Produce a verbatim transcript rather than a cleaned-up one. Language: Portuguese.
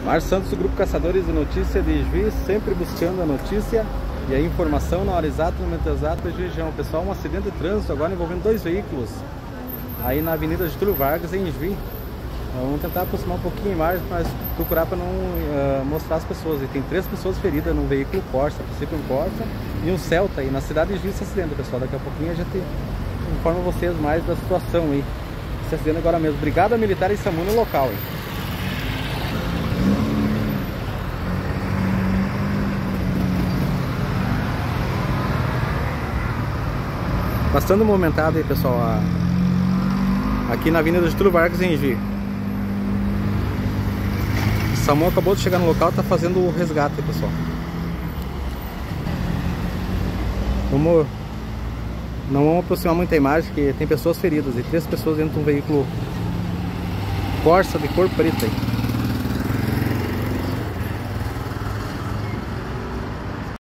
Márcio Santos, do Grupo Caçadores de Notícia de Juiz, sempre buscando a notícia e a informação na hora exata, no momento exato da região. Pessoal, um acidente de trânsito agora envolvendo dois veículos aí na Avenida Getúlio Vargas, em Juiz. Vamos tentar aproximar um pouquinho mais, mas procurar para não uh, mostrar as pessoas. E tem três pessoas feridas num veículo Corsa, a princípio um Corsa e um Celta aí na cidade de Juiz, esse acidente, pessoal. Daqui a pouquinho a gente informa vocês mais da situação aí. Esse acidente agora mesmo. Brigada Militar e SAMU no local aí. Bastante movimentado aí, pessoal, a... aqui na Avenida Getúlio Vargas, em Juiz. O SAMU acabou de chegar no local, tá fazendo o resgate aí, pessoal. Vamos... Não vamos aproximar muita imagem, porque tem pessoas feridas e três pessoas dentro de um veículo Corsa de cor preta aí.